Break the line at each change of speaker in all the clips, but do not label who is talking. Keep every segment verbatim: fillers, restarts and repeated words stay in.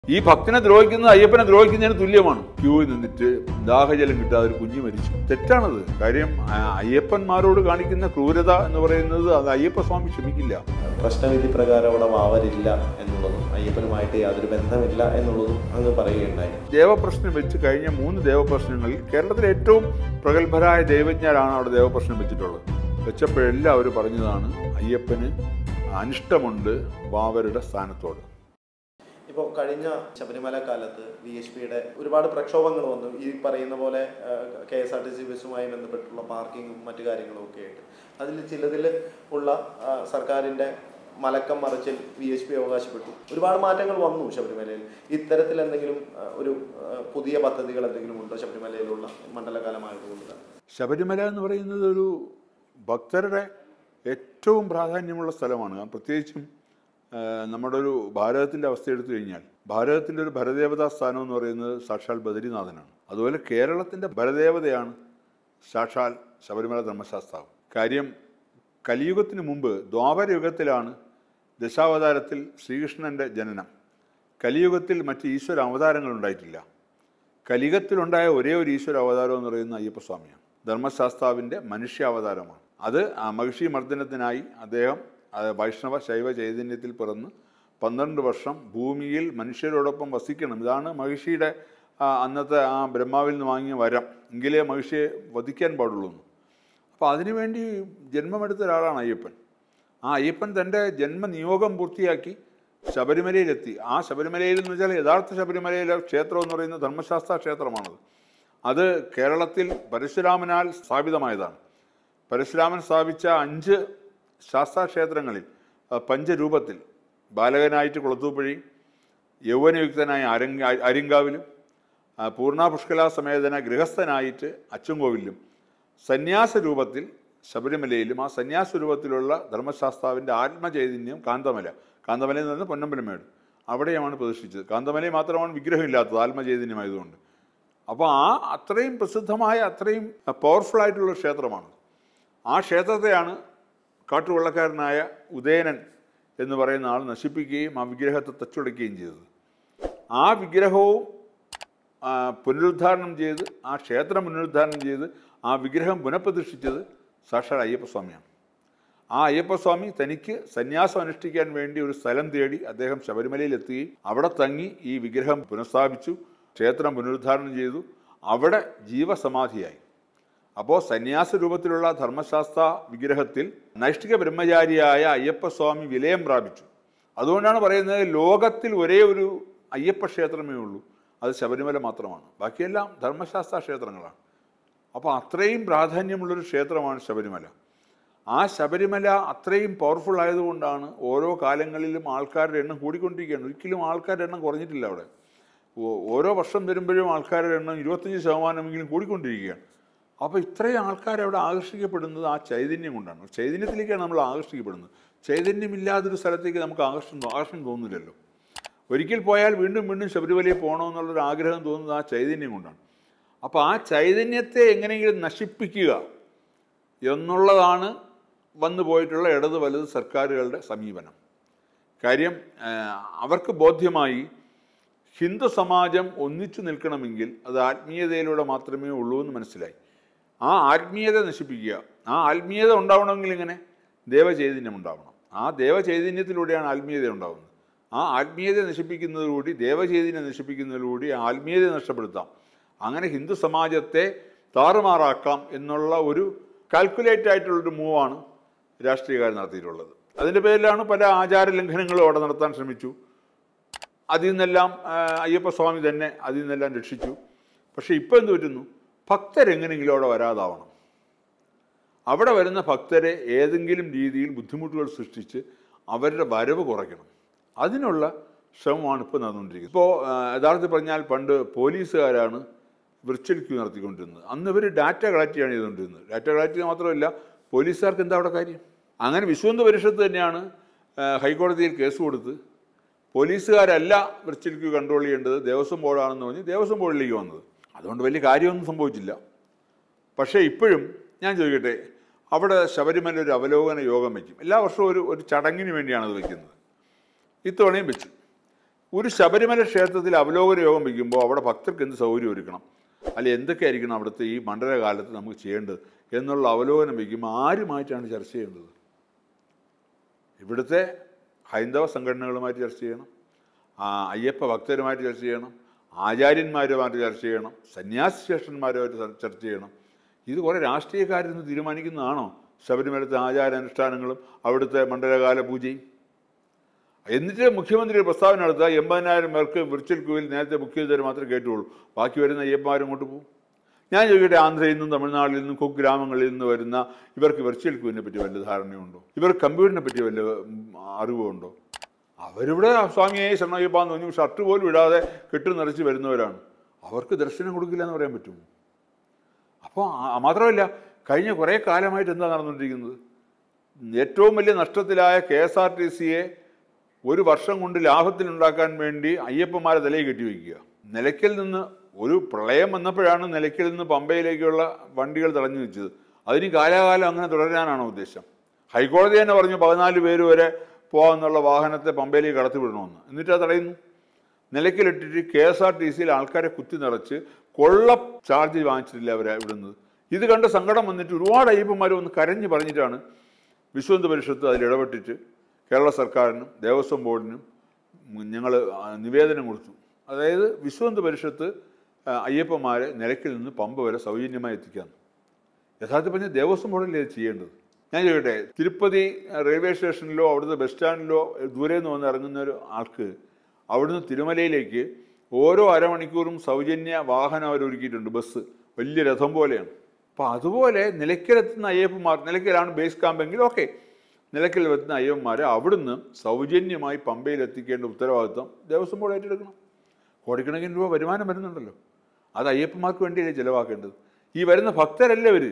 ഈ ഭക്തനെ ദ്രോഹിക്കുന്നത് അയ്യപ്പനെ ദ്രോഹിക്കുന്നതിന് തുല്യമാണ്. ക്യൂവിൽ നിന്നിട്ട് ദാഹജലം കിട്ടാതെ ഒരു കുഞ്ഞു മരിച്ചു. തെറ്റാണത്. കാര്യം അയ്യപ്പന്മാരോട് കാണിക്കുന്ന ക്രൂരത എന്ന് പറയുന്നത് അത് അയ്യപ്പസ്വാമി ക്ഷമിക്കില്ല.
പ്രശ്നവിധി പ്രകാരം അവിടെ വാവരില്ല എന്നുള്ളതും അയ്യപ്പനുമായിട്ട് യാതൊരു ബന്ധമില്ല എന്നുള്ളതും അങ്ങ് പറയുകയുണ്ടായി.
ദേവപ്രശ്നം വെച്ച് കഴിഞ്ഞ മൂന്ന് ദേവപ്രശ്നങ്ങളിൽ കേരളത്തിലെ ഏറ്റവും പ്രഗത്ഭരായ ദൈവജ്ഞരാണ് അവിടെ ദേവപ്രശ്നം വെച്ചിട്ടുള്ളത്. വെച്ചപ്പോഴെല്ലാം അവർ പറഞ്ഞതാണ് അയ്യപ്പന് അനിഷ്ടമുണ്ട് വാവരുടെ സ്ഥാനത്തോട്.
ഇപ്പോൾ കഴിഞ്ഞ ശബരിമല കാലത്ത് വി എച്ച് പിയുടെ ഒരുപാട് പ്രക്ഷോഭങ്ങൾ വന്നു. ഈ പറയുന്ന പോലെ K S R T C ബസ്സുമായി ബന്ധപ്പെട്ടുള്ള പാർക്കിങ്ങും മറ്റു കാര്യങ്ങളും ഒക്കെ ആയിട്ട് അതിൽ ചിലതിൽ ഉള്ള സർക്കാരിൻ്റെ മലക്കം മറിച്ചിൽ വി എച്ച് പി അവകാശപ്പെട്ടു. ഒരുപാട് മാറ്റങ്ങൾ വന്നു ശബരിമലയിൽ. ഇത്തരത്തിൽ എന്തെങ്കിലും ഒരു പുതിയ പദ്ധതികൾ എന്തെങ്കിലും ഉണ്ടോ ശബരിമലയിലുള്ള മണ്ഡലകാലമായതുകൊണ്ട്?
ശബരിമല എന്ന് പറയുന്നത് ഒരു ഭക്തരുടെ ഏറ്റവും പ്രാധാന്യമുള്ള സ്ഥലമാണ്. പ്രത്യേകിച്ചും നമ്മുടെ ഒരു ഭാരതത്തിൻ്റെ അവസ്ഥ എടുത്തു കഴിഞ്ഞാൽ ഭാരതത്തിൻ്റെ ഒരു ഭരദേവതാ സ്ഥാനം എന്ന് പറയുന്നത് സാക്ഷാൽ ബദരിനാഥനാണ്. അതുപോലെ കേരളത്തിൻ്റെ ഭരദേവതയാണ് സാക്ഷാൽ ശബരിമല ധർമ്മശാസ്താവ്. കാര്യം കലിയുഗത്തിന് മുമ്പ് ദ്വാപരയുഗത്തിലാണ് ദശാവതാരത്തിൽ ശ്രീകൃഷ്ണൻ്റെ ജനനം. കലിയുഗത്തിൽ മറ്റ് ഈശ്വര അവതാരങ്ങൾ ഉണ്ടായിട്ടില്ല. കലിയുഗത്തിലുണ്ടായ ഒരേ ഒരു ഈശ്വര അവതാരം എന്ന് പറയുന്നത് അയ്യപ്പസ്വാമിയാണ്. ധർമ്മശാസ്താവിൻ്റെ മനുഷ്യാവതാരമാണ്. അത് മഹിഷി മർദ്ദനത്തിനായി അദ്ദേഹം വൈഷ്ണവ ശൈവ ചൈതന്യത്തിൽ പിറന്ന് പന്ത്രണ്ട് വർഷം ഭൂമിയിൽ മനുഷ്യരോടൊപ്പം വസിക്കണം. ഇതാണ് മഹിഷിയുടെ അന്നത്തെ ആ ബ്രഹ്മാവിൽ നിന്ന് വാങ്ങിയ വരം. എങ്കിലേ മഹിഷിയെ വധിക്കാൻ പാടുള്ളൂ. അപ്പോൾ അതിനുവേണ്ടി ജന്മമെടുത്ത ഒരാളാണ് അയ്യപ്പൻ. ആ അയ്യപ്പൻ തൻ്റെ ജന്മനിയോഗം പൂർത്തിയാക്കി ശബരിമലയിലെത്തി. ആ ശബരിമലയിൽ എന്ന് വെച്ചാൽ യഥാർത്ഥ ശബരിമലയിലെ ക്ഷേത്രം എന്ന് പറയുന്നത് ധർമ്മശാസ്ത്ര ക്ഷേത്രമാണത്. അത് കേരളത്തിൽ പരശുരാമനാൽ സ്ഥാപിതമായതാണ്. പരശുരാമൻ സ്ഥാപിച്ച അഞ്ച് ശാസ്താക്ഷേത്രങ്ങളിൽ പഞ്ചരൂപത്തിൽ ബാലകനായിട്ട് കുളത്തൂപ്പുഴി, യൗവനയുക്തനായ അരങ്ക അരിങ്കാവിലും, പൂർണ്ണാപുഷ്കലാ സമേതന ഗൃഹസ്ഥനായിട്ട് അച്ചൻകോവിലും, സന്യാസ രൂപത്തിൽ ശബരിമലയിലും, ആ സന്യാസ രൂപത്തിലുള്ള ധർമ്മശാസ്താവിൻ്റെ ആത്മചൈതന്യം കാന്തമല കാന്തമലയിൽ നിന്ന് പൊന്നമ്പലമേട് അവിടെയാണ് പ്രതിഷ്ഠിച്ചത്. കാന്തമലയിൽ മാത്രമാണ് വിഗ്രഹമില്ലാത്തത് ആത്മചൈതന്യമായതുകൊണ്ട്. അപ്പോൾ ആ അത്രയും പ്രസിദ്ധമായ അത്രയും പവർഫുൾ ആയിട്ടുള്ള ക്ഷേത്രമാണ്. ആ ക്ഷേത്രത്തെയാണ് കാട്ടുവള്ളക്കാരനായ ഉദയനൻ എന്ന് പറയുന്ന ആൾ നശിപ്പിക്കുകയും ആ വിഗ്രഹത്തെ തച്ചുടയ്ക്കുകയും ചെയ്തത്. ആ വിഗ്രഹവും പുനരുദ്ധാരണം ചെയ്ത് ആ ക്ഷേത്രം പുനരുദ്ധാരണം ചെയ്ത് ആ വിഗ്രഹം പുനഃപ്രതിഷ്ഠിച്ചത് സാക്ഷാൽ അയ്യപ്പസ്വാമിയാണ്. ആ അയ്യപ്പസ്വാമി തനിക്ക് സന്യാസം അനുഷ്ഠിക്കാൻ വേണ്ടി ഒരു സ്ഥലം തേടി അദ്ദേഹം ശബരിമലയിലെത്തുകയും അവിടെ തങ്ങി ഈ വിഗ്രഹം പുനഃസ്ഥാപിച്ചു, ക്ഷേത്രം പുനരുദ്ധാരണം ചെയ്തു, അവിടെ ജീവസമാധിയായി. അപ്പോൾ സന്യാസ രൂപത്തിലുള്ള ധർമ്മശാസ്ത്ര വിഗ്രഹത്തിൽ നൈഷ്ഠിക ബ്രഹ്മചാരിയായ അയ്യപ്പസ്വാമി വിലയം പ്രാപിച്ചു. അതുകൊണ്ടാണ് പറയുന്നത് ലോകത്തിൽ ഒരേ ഒരു അയ്യപ്പ ക്ഷേത്രമേ ഉള്ളൂ, അത് ശബരിമല മാത്രമാണ്. ബാക്കിയെല്ലാം ധർമ്മശാസ്ത്ര ക്ഷേത്രങ്ങളാണ്. അപ്പോൾ അത്രയും പ്രാധാന്യമുള്ളൊരു ക്ഷേത്രമാണ് ശബരിമല. ആ ശബരിമല അത്രയും പവർഫുൾ ആയതുകൊണ്ടാണ് ഓരോ കാലങ്ങളിലും ആൾക്കാരുടെ എണ്ണം കൂടിക്കൊണ്ടിരിക്കുകയാണ്. ഒരിക്കലും ആൾക്കാരുടെ എണ്ണം കുറഞ്ഞിട്ടില്ല. അവിടെ ഓരോ വർഷം വരുമ്പോഴും ആൾക്കാരുടെ എണ്ണം ഇരുപത്തഞ്ച് ശതമാനമെങ്കിലും കൂടിക്കൊണ്ടിരിക്കുകയാണ്. അപ്പോൾ ഇത്രയും ആൾക്കാരവിടെ ആകർഷിക്കപ്പെടുന്നത് ആ ചൈതന്യം കൊണ്ടാണ്. ചൈതന്യത്തിലേക്കാണ് നമ്മൾ ആകർഷിക്കപ്പെടുന്നത്. ചൈതന്യമില്ലാതൊരു സ്ഥലത്തേക്ക് നമുക്ക് ആകർഷണം ആകർഷണം തോന്നില്ലല്ലോ. ഒരിക്കൽ പോയാൽ വീണ്ടും വീണ്ടും ശബരിമലയിൽ പോകണമെന്നുള്ളൊരു ആഗ്രഹം തോന്നുന്നത് ആ ചൈതന്യം കൊണ്ടാണ്. അപ്പോൾ ആ ചൈതന്യത്തെ എങ്ങനെയെങ്കിലും നശിപ്പിക്കുക എന്നുള്ളതാണ് വന്നു പോയിട്ടുള്ള ഇടത് വലത് സർക്കാരുകളുടെ സമീപനം. കാര്യം അവർക്ക് ബോധ്യമായി ഹിന്ദു സമാജം ഒന്നിച്ചു നിൽക്കണമെങ്കിൽ അത് ആത്മീയതയിലൂടെ മാത്രമേ ഉള്ളൂ എന്ന് മനസ്സിലായി. ആ ആത്മീയത നശിപ്പിക്കുക. ആ ആത്മീയത ഉണ്ടാവണമെങ്കിൽ ഇങ്ങനെ ദേവചൈതന്യം ഉണ്ടാവണം. ആ ദേവചൈതന്യത്തിലൂടെയാണ് ആത്മീയത ഉണ്ടാകുന്നത്. ആ ആത്മീയത നശിപ്പിക്കുന്നതിലൂടെ ദേവചൈതന്യം നശിപ്പിക്കുന്നതിലൂടെ ആത്മീയത നഷ്ടപ്പെടുത്താം. അങ്ങനെ ഹിന്ദു സമാജത്തെ താറുമാറാക്കാം എന്നുള്ള ഒരു കാൽക്കുലേറ്റ് ആയിട്ടുള്ളൊരു മൂവാണ് രാഷ്ട്രീയക്കാർ നടത്തിയിട്ടുള്ളത്. അതിൻ്റെ പേരിലാണ് പല ആചാര ലംഘനങ്ങളും അവിടെ നടത്താൻ ശ്രമിച്ചു. അതിൽ നിന്നെല്ലാം അയ്യപ്പസ്വാമി തന്നെ അതിൽ നിന്നെല്ലാം രക്ഷിച്ചു. പക്ഷേ ഇപ്പോൾ എന്ത് പറ്റുന്നു? ഭക്തരെങ്ങനെയെങ്കിലും അവിടെ വരാതാവണം. അവിടെ വരുന്ന ഭക്തരെ ഏതെങ്കിലും രീതിയിൽ ബുദ്ധിമുട്ടുകൾ സൃഷ്ടിച്ച് അവരുടെ വരവ് കുറയ്ക്കണം. അതിനുള്ള ശ്രമമാണ് ഇപ്പോൾ നടന്നുകൊണ്ടിരിക്കുന്നത്. ഇപ്പോൾ യഥാർത്ഥത്തിൽ പറഞ്ഞാൽ പണ്ട് പോലീസുകാരാണ് വിർച്വൽ ക്യൂ നടത്തിക്കൊണ്ടിരുന്നത്. അന്ന് ഇവർ ഡാറ്റ കളക്ട് ചെയ്യാണ് ചെയ്തുകൊണ്ടിരുന്നത്. ഡാറ്റ കളക്ട് ചെയ്യുക മാത്രമല്ല, പോലീസുകാർക്ക് എന്താ അവിടെ കാര്യം? അങ്ങനെ വിശ്വന്ത പരിഷത്ത് തന്നെയാണ് ഹൈക്കോടതിയിൽ കേസ് കൊടുത്ത് പോലീസുകാരല്ല വിർച്വൽ ക്യൂ കൺട്രോൾ ചെയ്യേണ്ടത് ദേവസ്വം ബോർഡാണെന്ന് പറഞ്ഞ് ദേവസ്വം ബോർഡിലേക്ക് വന്നത്. അതുകൊണ്ട് വലിയ കാര്യമൊന്നും സംഭവിച്ചില്ല. പക്ഷേ ഇപ്പോഴും ഞാൻ ചോദിക്കട്ടെ, അവിടെ ശബരിമല ഒരു അവലോകന യോഗം വയ്ക്കും. എല്ലാ വർഷവും ഒരു ഒരു ചടങ്ങിന് വേണ്ടിയാണ് അത് വയ്ക്കുന്നത്. ഇത്തവണയും വെച്ചു. ഒരു ശബരിമല ക്ഷേത്രത്തിൽ അവലോകന യോഗം വയ്ക്കുമ്പോൾ അവിടെ ഭക്തർക്ക് എന്ത് സൗകര്യം ഒരുക്കണം, അല്ലെ എന്തൊക്കെയായിരിക്കണം അവിടുത്തെ ഈ മണ്ഡലകാലത്ത് നമുക്ക് ചെയ്യേണ്ടത് എന്നുള്ള അവലോകനം വയ്ക്കുമ്പോൾ ആരുമായിട്ടാണ് ചർച്ച ചെയ്യേണ്ടത്? ഇവിടുത്തെ ഹൈന്ദവ സംഘടനകളുമായിട്ട് ചർച്ച ചെയ്യണം, അയ്യപ്പ ഭക്തരുമായിട്ട് ചർച്ച ചെയ്യണം, ആചാര്യന്മാരുമായിട്ട് ചർച്ച ചെയ്യണം, സന്യാസി ശ്രേഷ്ഠന്മാരുമായിട്ട് ചർച്ച ചെയ്യണം. ഇത് കുറേ രാഷ്ട്രീയക്കാരിന്ന് തീരുമാനിക്കുന്നതാണോ ശബരിമലത്തെ ആചാരാനുഷ്ഠാനങ്ങളും അവിടുത്തെ മണ്ഡലകാല പൂജയും? എന്നിട്ട് മുഖ്യമന്ത്രി ഒരു പ്രസ്താവന നടത്തുക, എൺപതിനായിരം പേർക്ക് വിർച്വൽ ക്യൂവിൽ നേരത്തെ ബുക്ക് ചെയ്തവർ മാത്രമേ കേട്ടുള്ളൂ, ബാക്കി വരുന്ന അയ്യപ്പന്മാരും കൊണ്ട് പോകും. ഞാൻ ചോദിക്കട്ടെ, ആന്ധ്രയിൽ നിന്നും തമിഴ്നാട്ടിൽ നിന്നും കുഗ്രാമങ്ങളിൽ നിന്ന് വരുന്ന ഇവർക്ക് വിർച്വൽ ക്യൂവിനെ പറ്റി വല്ല ധാരണയുണ്ടോ? ഇവർ കമ്പ്യൂട്ടറിനെ പറ്റി വല്ല അറിവുണ്ടോ? അവരിവിടെ സ്വാമിയെ ശരണയ്യപ്പാന്ന് പറഞ്ഞു ഷർട്ട് പോലും ഇടാതെ കെട്ടു നിറച്ച് വരുന്നവരാണ്. അവർക്ക് ദർശനം കൊടുക്കില്ല എന്ന് പറയാൻ പറ്റുമോ? അപ്പോൾ മാത്രമല്ല, കഴിഞ്ഞ കുറേ കാലമായിട്ട് എന്താ നടന്നുകൊണ്ടിരിക്കുന്നത്? ഏറ്റവും വലിയ നഷ്ടത്തിലായ കെ എസ് ആർ ടി സിയെ ഒരു വർഷം കൊണ്ട് ലാഭത്തിലുണ്ടാക്കാൻ വേണ്ടി അയ്യപ്പന്മാരെ തലയിൽ കെട്ടിവെക്കുക. നിലയ്ക്കൽ നിന്ന് ഒരു പ്രളയം വന്നപ്പോഴാണ് നിലയ്ക്കൽ നിന്ന് പമ്പയിലേക്കുള്ള വണ്ടികൾ തടഞ്ഞു വെച്ചത്. അതിന് കാലാകാലം അങ്ങനെ തുടരാനാണോ ഉദ്ദേശം? ഹൈക്കോടതി തന്നെ പറഞ്ഞു പതിനാല് പേര് വരെ പോകാമെന്നുള്ള വാഹനത്തെ പമ്പയിലേക്ക് കടത്തിവിടണമെന്ന്. എന്നിട്ട് അത് തടയുന്നു. നിലയ്ക്കലിട്ടിട്ട് കെ എസ് ആർ ടി സിയിൽ ആൾക്കാരെ കുത്തി നിറച്ച് കൊള്ള ചാർജ് വാങ്ങിച്ചിട്ടില്ല അവരെ വിടുന്നത്. ഇത് കണ്ട് സങ്കടം വന്നിട്ട് ഒരുപാട് അയ്യപ്പന്മാർ ഒന്ന് കരഞ്ഞ് പറഞ്ഞിട്ടാണ് വിശ്വഹിന്ദു പരിഷത്ത് അതിൽ ഇടപെട്ടിട്ട് കേരള സർക്കാരിനും ദേവസ്വം ബോർഡിനും ഞങ്ങൾ നിവേദനം കൊടുത്തു. അതായത് വിശ്വഹിന്ദു പരിഷത്ത് അയ്യപ്പന്മാരെ നിലയ്ക്കൽ നിന്ന് പമ്പ വരെ സൗജന്യമായി എത്തിക്കാമെന്ന്. യഥാർത്ഥത്തിൽ പറഞ്ഞാൽ ദേവസ്വം ബോർഡല്ലേ ഇത് ചെയ്യേണ്ടത്? ഞാൻ ചോദിക്കട്ടെ, തിരുപ്പതി റെയിൽവേ സ്റ്റേഷനിലോ അവിടുത്തെ ബസ് സ്റ്റാൻഡിലോ ദൂരെ നിന്ന് വന്ന് ഇറങ്ങുന്ന ഒരു ആൾക്ക് അവിടുന്ന് തിരുമലയിലേക്ക് ഓരോ അരമണിക്കൂറും സൗജന്യ വാഹനം അവർ ഒരുക്കിയിട്ടുണ്ട്, ബസ്, വലിയ രഥം പോലെയാണ്. അപ്പോൾ അതുപോലെ നിലയ്ക്കലെത്തുന്ന അയ്യപ്പന്മാർ, നിലയ്ക്കലാണ് ബേസ് ക്യാമ്പെങ്കിൽ ഓക്കെ, നിലയ്ക്കൽ എത്തുന്ന അയ്യപ്പന്മാരെ അവിടുന്ന് സൗജന്യമായി പമ്പയിൽ എത്തിക്കേണ്ട ഉത്തരവാദിത്വം ദേവസ്വം ബോർഡ് ഏറ്റെടുക്കണം. കോടിക്കണക്കിന് രൂപ വരുമാനം വരുന്നുണ്ടല്ലോ, അത് അയ്യപ്പന്മാർക്ക് വേണ്ടിയല്ലേ ചിലവാക്കേണ്ടത്? ഈ വരുന്ന ഭക്തരല്ല ഇവർ,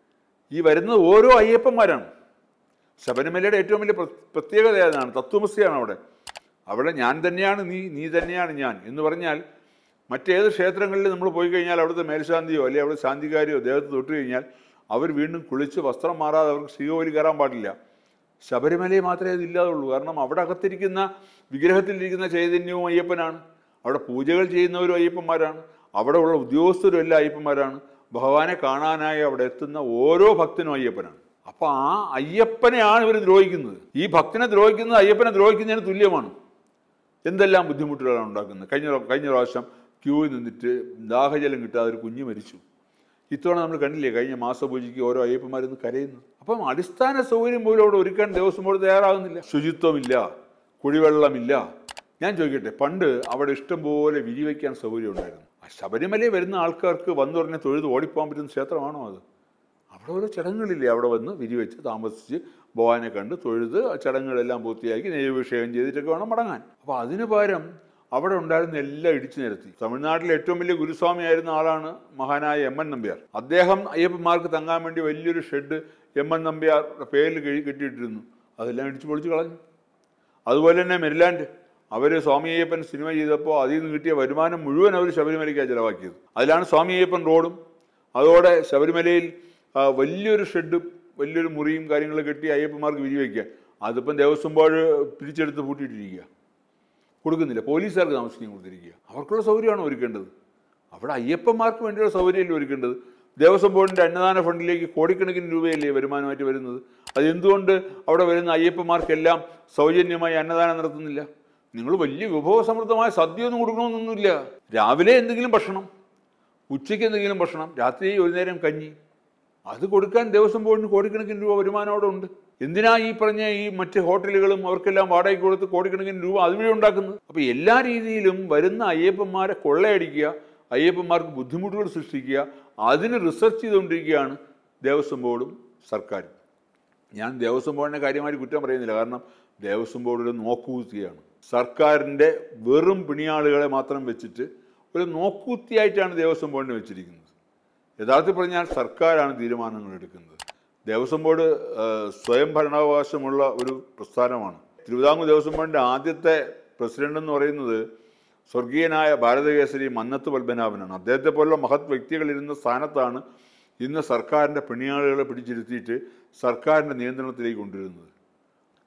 ഈ വരുന്നത് ഓരോ അയ്യപ്പന്മാരാണ്. ശബരിമലയുടെ ഏറ്റവും വലിയ പ്രത്യേകത ഏതാണ്? തത്വമസിയാണ് അവിടെ. അവിടെ ഞാൻ തന്നെയാണ് നീ, നീ തന്നെയാണ് ഞാൻ എന്ന് പറഞ്ഞാൽ മറ്റേത് ക്ഷേത്രങ്ങളിൽ നമ്മൾ പോയി കഴിഞ്ഞാൽ അവിടുത്തെ മേൽശാന്തിയോ അല്ലെങ്കിൽ അവിടെ ശാന്തികാരിയോ ദേവത്തെ തൊട്ട് കഴിഞ്ഞാൽ അവർ വീണ്ടും കുളിച്ച് വസ്ത്രം മാറാതെ അവർക്ക് ശ്രീകോവിൽ കയറാൻ പാടില്ല. ശബരിമലയിൽ മാത്രമേ അതില്ലാതുള്ളൂ. കാരണം അവിടെ അകത്തിരിക്കുന്ന വിഗ്രഹത്തിലിരിക്കുന്ന ചൈതന്യവും അയ്യപ്പനാണ്, അവിടെ പൂജകൾ ചെയ്യുന്നവരും അയ്യപ്പന്മാരാണ്, അവിടെ ഉള്ള ഉദ്യോഗസ്ഥരും എല്ലാം അയ്യപ്പന്മാരാണ്. ഭഗവാനെ കാണാനായി അവിടെ എത്തുന്ന ഓരോ ഭക്തനും അയ്യപ്പനാണ്. അപ്പൊ ആ അയ്യപ്പനെയാണ് ഇവർ ദ്രോഹിക്കുന്നത്. ഈ ഭക്തനെ ദ്രോഹിക്കുന്നത് അയ്യപ്പനെ ദ്രോഹിക്കുന്നതിന് തുല്യമാണ്. എന്തെല്ലാം ബുദ്ധിമുട്ടുകളാണ് ഉണ്ടാക്കുന്നത്. കഴിഞ്ഞ കഴിഞ്ഞ പ്രാവശ്യം ക്യൂവിൽ നിന്നിട്ട് ദാഹജലം കിട്ടാതെ ഒരു കുഞ്ഞ് മരിച്ചു. ഇത്തവണ നമ്മൾ കണ്ടില്ലേ, കഴിഞ്ഞ മാസപൂജയ്ക്ക് ഓരോ അയ്യപ്പന്മാരിന്ന് കരയുന്നു. അപ്പം അടിസ്ഥാന സൗകര്യം പോലും അവിടെ ഒരുക്കാൻ ദേവസ്വം ബോർഡ് തയ്യാറാകുന്നില്ല. ശുചിത്വമില്ല, കുടിവെള്ളമില്ല. ഞാൻ ചോദിക്കട്ടെ, പണ്ട് അവിടെ ഇഷ്ടം പോലെ വിരിവയ്ക്കാൻ സൗകര്യം ഉണ്ടായിരുന്നു. ശബരിമലയിൽ വരുന്ന ആൾക്കാർക്ക് വന്നു പറഞ്ഞാൽ തൊഴുത് ഓടിപ്പോകാൻ പറ്റുന്ന ക്ഷേത്രമാണോ അത്? അവിടെ ഓരോ ചടങ്ങുകളില്ലേ, അവിടെ വന്ന് വിരിവെച്ച് താമസിച്ച് ഭഗവാനെ കണ്ട് തൊഴുത് ചടങ്ങുകളെല്ലാം പൂർത്തിയാക്കി നൈവേദ്യം ചെയ്തിട്ടൊക്കെ വേണം മടങ്ങാൻ. അപ്പോൾ അതിന് പകരം അവിടെ ഉണ്ടായിരുന്ന എല്ലാം ഇടിച്ചു നിരത്തി. തമിഴ്നാട്ടിലെ ഏറ്റവും വലിയ ഗുരുസ്വാമിയായിരുന്ന ആളാണ് മഹാനായ എം എൻ നമ്പ്യാർ. അദ്ദേഹം അയ്യപ്പന്മാർക്ക് തങ്ങാൻ വേണ്ടി വലിയൊരു ഷെഡ് എം എൻ നമ്പ്യാർ പേരിൽ കഴി കെട്ടിയിട്ടിരുന്നു. അതെല്ലാം ഇടിച്ചു പൊളിച്ച് കളഞ്ഞു. അതുപോലെ തന്നെ മെരിലാൻഡ്, അവർ സ്വാമി അയ്യപ്പൻ സിനിമ ചെയ്തപ്പോൾ അതിൽ നിന്ന് കിട്ടിയ വരുമാനം മുഴുവൻ അവർ ശബരിമലയ്ക്കാണ് ചിലവാക്കിയത്. അതിലാണ് സ്വാമി അയ്യപ്പൻ റോഡും അതോടെ ശബരിമലയിൽ വലിയൊരു ഷെഡും വലിയൊരു മുറിയും കാര്യങ്ങളും കെട്ടി അയ്യപ്പന്മാർക്ക് വിരിവയ്ക്കുക. അതിപ്പം ദേവസ്വം ബോർഡ് പിരിച്ചെടുത്ത് പൂട്ടിയിട്ടിരിക്കുക, കൊടുക്കുന്നില്ല. പോലീസുകാർക്ക് താമസിക്കാൻ കൊടുത്തിരിക്കുക. അവർക്കുള്ള സൗകര്യമാണ് ഒരുക്കേണ്ടത്. അവിടെ അയ്യപ്പന്മാർക്ക് വേണ്ടിയുള്ള സൗകര്യമല്ലേ ഒരുക്കേണ്ടത്? ദേവസ്വം ബോർഡിൻ്റെ അന്നദാന ഫണ്ടിലേക്ക് കോടിക്കണക്കിന് രൂപയല്ലേ വരുമാനമായിട്ട് വരുന്നത്. അതെന്തുകൊണ്ട് അവിടെ വരുന്ന അയ്യപ്പന്മാർക്കെല്ലാം സൗജന്യമായി അന്നദാനം നടത്തുന്നില്ല? നിങ്ങൾ വലിയ വിഭവസമൃദ്ധമായ സദ്യ ഒന്നും കൊടുക്കണമെന്നൊന്നുമില്ല. രാവിലെ എന്തെങ്കിലും ഭക്ഷണം, ഉച്ചയ്ക്ക് എന്തെങ്കിലും ഭക്ഷണം, രാത്രി ഒരു നേരം കഞ്ഞി, അത് കൊടുക്കാൻ ദേവസ്വം ബോർഡിന് കോടിക്കണക്കിന് രൂപ വരുമാനം അവിടെ ഉണ്ട്. എന്തിനാ ഈ പറഞ്ഞ ഈ മറ്റ് ഹോട്ടലുകളും അവർക്കെല്ലാം വാടകയ്ക്ക് കൊടുത്ത് കോടിക്കണക്കിന് രൂപ അതുവഴി ഉണ്ടാക്കുന്നത്? അപ്പോൾ എല്ലാ രീതിയിലും വരുന്ന അയ്യപ്പന്മാരെ കൊള്ളയടിക്കുക, അയ്യപ്പന്മാർക്ക് ബുദ്ധിമുട്ടുകൾ സൃഷ്ടിക്കുക, അതിന് റിസർച്ച് ചെയ്തുകൊണ്ടിരിക്കുകയാണ് ദേവസ്വം ബോർഡും സർക്കാരും. ഞാൻ ദേവസ്വം ബോർഡിനെ കാര്യമായി കുറ്റം പറയുന്നില്ല, കാരണം ദേവസ്വം ബോർഡ് ഒരു നോക്കുകുത്തിയാണ്. സർക്കാരിൻ്റെ വെറും പിണിയാളുകളെ മാത്രം വെച്ചിട്ട് ഒരു നോക്കുകുത്തിയായിട്ടാണ് ദേവസ്വം ബോർഡിനെ വെച്ചിരിക്കുന്നത്. യഥാർത്ഥത്തിൽ പറഞ്ഞാൽ സർക്കാരാണ് തീരുമാനങ്ങൾ എടുക്കുന്നത്. ദേവസ്വം ബോർഡ് സ്വയം ഭരണാവകാശമുള്ള ഒരു പ്രസ്ഥാനമാണ്. തിരുവിതാംകൂർ ദേവസ്വം ബോർഡിൻ്റെ ആദ്യത്തെ പ്രസിഡന്റ് എന്ന് പറയുന്നത് സ്വർഗീയനായ ഭാരതകേസരി മന്നത്ത് പത്മനാഭനാണ്. അദ്ദേഹത്തെ പോലുള്ള മഹത് വ്യക്തികളിരുന്ന സ്ഥാനത്താണ് ഇന്ന് സർക്കാരിൻ്റെ പിണിയാളുകളെ പിടിച്ചിരുത്തിയിട്ട് സർക്കാരിൻ്റെ നിയന്ത്രണത്തിലേക്ക് കൊണ്ടുവരുന്നത്.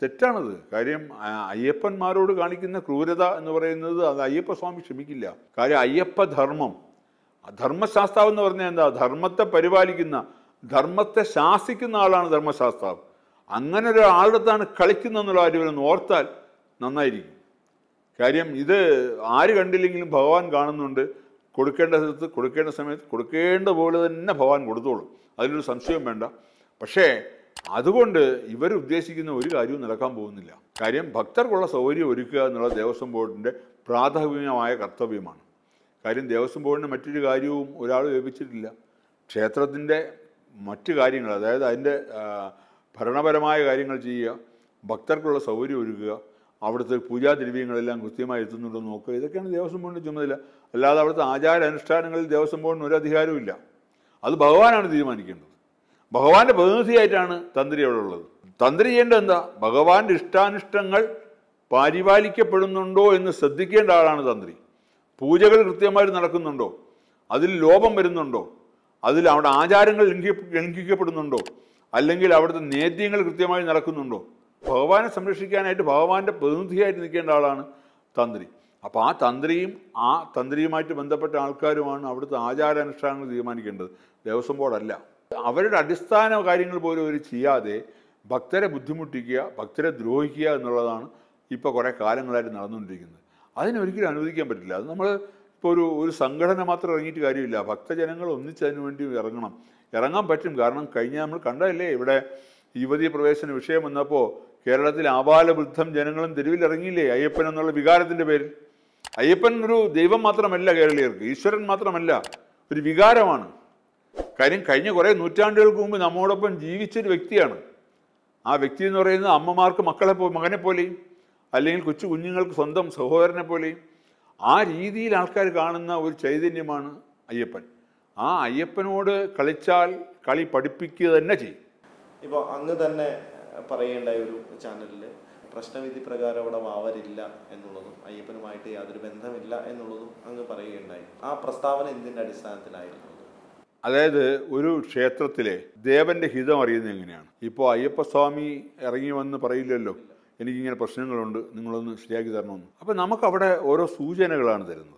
തെറ്റാണത്. കാര്യം അയ്യപ്പന്മാരോട് കാണിക്കുന്ന ക്രൂരത എന്ന് പറയുന്നത് അത് അയ്യപ്പസ്വാമി ക്ഷമിക്കില്ല. കാര്യം അയ്യപ്പ ധർമ്മം, ധർമ്മശാസ്താവ് എന്ന് പറഞ്ഞാൽ എന്താ? ധർമ്മത്തെ പരിപാലിക്കുന്ന, ധർമ്മത്തെ ശാസിക്കുന്ന ആളാണ് ധർമ്മശാസ്താവ്. അങ്ങനെ ഒരാളുടെ അടുത്താണ് കളിക്കുന്നതെന്നുള്ള കാര്യം ഓർത്താൽ നന്നായിരിക്കും. കാര്യം ഇത് ആര് കണ്ടില്ലെങ്കിലും ഭഗവാൻ കാണുന്നുണ്ട്. കൊടുക്കേണ്ട സ്ഥലത്ത് കൊടുക്കേണ്ട സമയത്ത് കൊടുക്കേണ്ട പോലെ തന്നെ ഭഗവാൻ കൊടുത്തോളും, അതിലൊരു സംശയം വേണ്ട. പക്ഷേ അതുകൊണ്ട് ഇവർ ഉദ്ദേശിക്കുന്ന ഒരു കാര്യവും നടക്കാൻ പോകുന്നില്ല. കാര്യം ഭക്തർക്കുള്ള സൗകര്യം ഒരുക്കുക എന്നുള്ളത് ദേവസ്വം ബോർഡിൻ്റെ പ്രാഥമികമായ കർത്തവ്യമാണ്. കാര്യം ദേവസ്വം ബോർഡിന് മറ്റൊരു കാര്യവും ഒരാൾ ഏൽപ്പിച്ചിട്ടില്ല. ക്ഷേത്രത്തിൻ്റെ മറ്റു കാര്യങ്ങൾ, അതായത് അതിൻ്റെ ഭരണപരമായ കാര്യങ്ങൾ ചെയ്യുക, ഭക്തർക്കുള്ള സൗകര്യം ഒരുക്കുക, അവിടുത്തെ പൂജാദ്രവ്യങ്ങളെല്ലാം കൃത്യമായി എത്തുന്നുണ്ടോ നോക്കുക, ഇതൊക്കെയാണ് ദേവസ്വം ബോർഡിൻ്റെ ചുമതല. അല്ലാതെ അവിടുത്തെ ആചാര അനുഷ്ഠാനങ്ങളിൽ ദേവസ്വം ബോർഡിന് ഒരു അധികാരവും ഇല്ല. അത് ഭഗവാനാണ് തീരുമാനിക്കേണ്ടത്. ഭഗവാന്റെ പ്രതിനിധിയായിട്ടാണ് തന്ത്രി അവിടെ ഉള്ളത്. തന്ത്രി ചെയ്യേണ്ടത് എന്താ? ഭഗവാന്റെ ഇഷ്ടാനിഷ്ടങ്ങൾ പരിപാലിക്കപ്പെടുന്നുണ്ടോ എന്ന് ശ്രദ്ധിക്കേണ്ട ആളാണ് തന്ത്രി. പൂജകൾ കൃത്യമായിട്ട് നടക്കുന്നുണ്ടോ, അതിൽ ലോപം വരുന്നുണ്ടോ, അതിൽ അവിടെ ആചാരങ്ങൾ ലംഘി ലംഘിക്കപ്പെടുന്നുണ്ടോ, അല്ലെങ്കിൽ അവിടുത്തെ നേദ്യങ്ങൾ കൃത്യമായി നടക്കുന്നുണ്ടോ, ഭഗവാനെ സംരക്ഷിക്കാനായിട്ട് ഭഗവാന്റെ പ്രതിനിധിയായിട്ട് നിൽക്കേണ്ട ആളാണ് തന്ത്രി. അപ്പോൾ ആ തന്ത്രിയും ആ തന്ത്രിയുമായിട്ട് ബന്ധപ്പെട്ട ആൾക്കാരുമാണ് അവിടുത്തെ ആചാരാനുഷ്ഠാനങ്ങൾ തീരുമാനിക്കേണ്ടത്, ദേവസ്വം ബോർഡല്ല. അവരുടെ അടിസ്ഥാന കാര്യങ്ങൾ പോലും അവർ ചെയ്യാതെ ഭക്തരെ ബുദ്ധിമുട്ടിക്കുക, ഭക്തരെ ദ്രോഹിക്കുക എന്നുള്ളതാണ് ഇപ്പോൾ കുറേ കാലങ്ങളായിട്ട് നടന്നുകൊണ്ടിരിക്കുന്നത്. അതിനൊരിക്കലും അനുവദിക്കാൻ പറ്റില്ല. അത് നമ്മൾ ഇപ്പോൾ ഒരു ഒരു സംഘടന മാത്രം ഇറങ്ങിയിട്ട് കാര്യമില്ല. ഭക്തജനങ്ങൾ ഒന്നിച്ചതിന് വേണ്ടി ഇറങ്ങണം. ഇറങ്ങാൻ പറ്റും. കാരണം കഴിഞ്ഞ നമ്മൾ കണ്ടതല്ലേ, ഇവിടെ യുവതീ പ്രവേശന വിഷയം വന്നപ്പോൾ കേരളത്തിൽ ആബാലവൃദ്ധം ജനങ്ങളും തെരുവിൽ ഇറങ്ങിയില്ലേ, അയ്യപ്പൻ എന്നുള്ള വികാരത്തിൻ്റെ പേരിൽ. അയ്യപ്പൻ ഒരു ദൈവം മാത്രമല്ല, കേരളീയർക്ക് ഈശ്വരൻ മാത്രമല്ല, ഒരു വികാരമാണ്. കാര്യം കഴിഞ്ഞ കുറേ നൂറ്റാണ്ടുകൾക്ക് മുമ്പ് നമ്മോടൊപ്പം ജീവിച്ചൊരു വ്യക്തിയാണ്. ആ വ്യക്തി എന്ന് പറയുന്നത് അമ്മമാർക്ക് മക്കളെ പോ മകനെ പോലെയും അല്ലെങ്കിൽ കൊച്ചു കുഞ്ഞുങ്ങൾക്ക് സ്വന്തം സഹോദരനെ പോലെയും ആ രീതിയിൽ ആൾക്കാർ കാണുന്ന ഒരു ചൈതന്യമാണ് അയ്യപ്പൻ. ആ അയ്യപ്പനോട് കളിച്ചാൽ കളി പഠിപ്പിക്കുക തന്നെ ചെയ്യും.
ഇപ്പോൾ അങ്ങ് തന്നെ പറയേണ്ട ഒരു ചാനലിൽ പ്രശ്നവിധി പ്രകാരം അവിടെ വാവരില്ല എന്നുള്ളതും അയ്യപ്പനുമായിട്ട് യാതൊരു ബന്ധമില്ല എന്നുള്ളതും അങ്ങ് പറയുകയുണ്ടായി. ആ പ്രസ്താവന എന്തിൻ്റെ അടിസ്ഥാനത്തിലായിരുന്നു?
അതായത് ഒരു ക്ഷേത്രത്തിലെ ദേവന്റെ ഹിതം അറിയുന്നത് എങ്ങനെയാണ്? ഇപ്പോൾ അയ്യപ്പസ്വാമി ഇറങ്ങി വന്ന് പറയില്ലല്ലോ, എനിക്കിങ്ങനെ പ്രശ്നങ്ങളുണ്ട്, നിങ്ങളൊന്ന് ശരിയാക്കി തരണമെന്ന്. അപ്പം നമുക്കവിടെ ഓരോ സൂചനകളാണ് തരുന്നത്.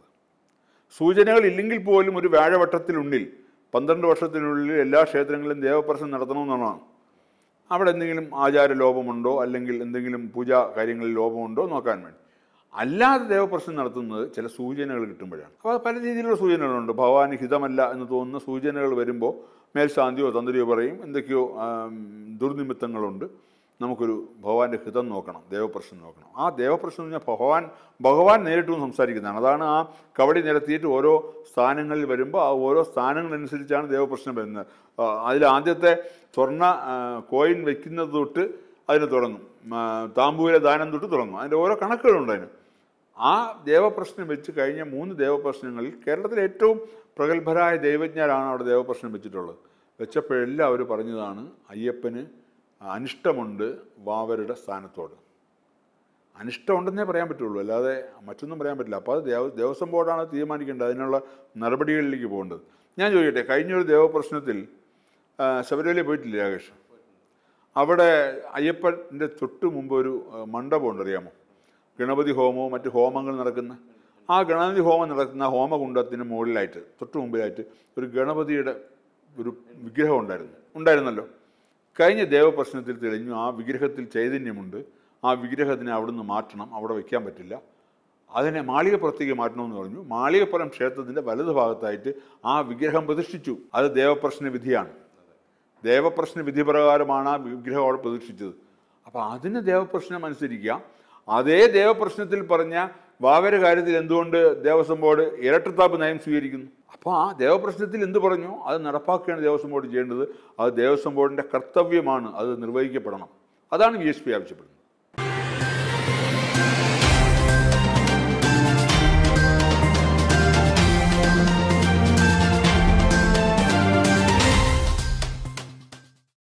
സൂചനകൾ ഇല്ലെങ്കിൽ പോലും ഒരു വ്യാഴവട്ടത്തിനുള്ളിൽ പന്ത്രണ്ട് വർഷത്തിനുള്ളിൽ എല്ലാ ക്ഷേത്രങ്ങളിലും ദേവപ്രശ്നം നടത്തണമെന്നാണ്. അവിടെ എന്തെങ്കിലും ആചാര ലോപമുണ്ടോ അല്ലെങ്കിൽ എന്തെങ്കിലും പൂജാ കാര്യങ്ങളിൽ ലോപമുണ്ടോ നോക്കാൻ വേണ്ടി. അല്ലാതെ ദേവപ്രശ്നം നടത്തുന്നത് ചില സൂചനകൾ കിട്ടുമ്പോഴാണ്. അപ്പോൾ പല രീതിയിലുള്ള സൂചനകളുണ്ട്. ഭഗവാന് ഹിതമല്ല എന്ന് തോന്നുന്ന സൂചനകൾ വരുമ്പോൾ മേൽശാന്തിയോ തന്ത്രിയോ പറയും എന്തൊക്കെയോ ദുർനിമിത്തങ്ങളുണ്ട്, നമുക്കൊരു ഭഗവാന്റെ ഹിതം നോക്കണം, ദേവപ്രശ്നം നോക്കണം. ആ ദേവപ്രശ്നം എന്ന് പറഞ്ഞാൽ ഭഗവാൻ ഭഗവാൻ നേരിട്ടും സംസാരിക്കുന്നതാണ്. അതാണ് ആ കവടി നിരത്തിയിട്ട് ഓരോ സ്ഥാനങ്ങളിൽ വരുമ്പോൾ ആ ഓരോ സ്ഥാനങ്ങളനുസരിച്ചാണ് ദേവപ്രശ്നം വരുന്നത്. അതിൽ ആദ്യത്തെ സ്വർണ്ണ കോയിൻ വയ്ക്കുന്നത് തൊട്ട് അതിന് തുടങ്ങും, താമ്പൂല ദാനം തൊട്ട് തുടങ്ങും. അതിൻ്റെ ഓരോ കണക്കുകളുണ്ട് അതിന്. ആ ദേവപ്രശ്നം വെച്ച് കഴിഞ്ഞ മൂന്ന് ദേവപ്രശ്നങ്ങളിൽ കേരളത്തിലെ ഏറ്റവും പ്രഗത്ഭരായ ദൈവജ്ഞരാണ് അവിടെ ദേവപ്രശ്നം വെച്ചിട്ടുള്ളത്. വെച്ചപ്പോഴെല്ലാം അവർ പറഞ്ഞതാണ് അയ്യപ്പന് അനിഷ്ടമുണ്ട് വാവരുടെ സ്ഥാനത്തോട്. അനിഷ്ടമുണ്ടെന്നേ പറയാൻ പറ്റുള്ളൂ, അല്ലാതെ മറ്റൊന്നും പറയാൻ പറ്റില്ല. അപ്പോൾ അത് ദേവ ദേവസ്വം ബോർഡാണ് തീരുമാനിക്കേണ്ടത്, അതിനുള്ള നടപടികളിലേക്ക് പോകേണ്ടത്. ഞാൻ ചോദിക്കട്ടെ, കഴിഞ്ഞൊരു ദേവപ്രശ്നത്തിൽ ശബരിമലയിൽ പോയിട്ടില്ല രാകേഷ്? അവിടെ അയ്യപ്പൻ്റെ തൊട്ട് മുമ്പ് ഒരു മണ്ഡപമുണ്ട്, അറിയാമോ? ഗണപതി ഹോമവും മറ്റ് ഹോമങ്ങൾ നടക്കുന്ന ആ ഗണപതി ഹോമം നടക്കുന്ന ഹോമകുണ്ടത്തിന് മുകളിലായിട്ട് തൊട്ട് മുമ്പിലായിട്ട് ഒരു ഗണപതിയുടെ ഒരു വിഗ്രഹം ഉണ്ടായിരുന്നു ഉണ്ടായിരുന്നല്ലോ. കഴിഞ്ഞ ദേവപ്രശ്നത്തിൽ തെളിഞ്ഞു ആ വിഗ്രഹത്തിൽ ചൈതന്യമുണ്ട്, ആ വിഗ്രഹത്തിനെ അവിടുന്ന് മാറ്റണം, അവിടെ വയ്ക്കാൻ പറ്റില്ല, അതിനെ മാളികപ്പുറത്തേക്ക് മാറ്റണമെന്ന് പറഞ്ഞു. മാളികപ്പുറം ക്ഷേത്രത്തിൻ്റെ വലതു ഭാഗത്തായിട്ട് ആ വിഗ്രഹം പ്രതിഷ്ഠിച്ചു. അത് ദേവപ്രശ്ന വിധിയാണ്. ദേവപ്രശ്ന വിധി പ്രകാരമാണ് ആ വിഗ്രഹം അവിടെ പ്രതിഷ്ഠിച്ചത്. അപ്പോൾ അതിന് ദേവപ്രശ്നം അനുസരിക്കുക. അതേ ദേവപ്രശ്നത്തിൽ പറഞ്ഞ വാവര കാര്യത്തിൽ എന്തുകൊണ്ട് ദേവസ്വം ബോർഡ് ഇരട്ടത്താപ്പ് നയം സ്വീകരിക്കുന്നു? അപ്പോൾ ആ ദേവപ്രശ്നത്തിൽ എന്ത് പറഞ്ഞു അത് നടപ്പാക്കുകയാണ് ദേവസ്വം ബോർഡ് ചെയ്യേണ്ടത്. അത് ദേവസ്വം ബോർഡിൻ്റെ കർത്തവ്യമാണ്, അത് നിർവഹിക്കപ്പെടണം. അതാണ് വി എസ് പി ആവശ്യപ്പെടുന്നത്.